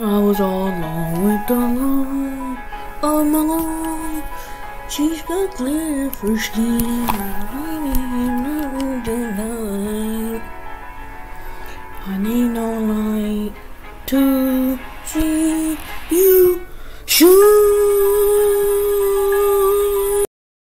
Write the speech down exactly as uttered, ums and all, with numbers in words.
I was all alone with the moon all my own. She's got clear for skin. I need no tonight. I need no light to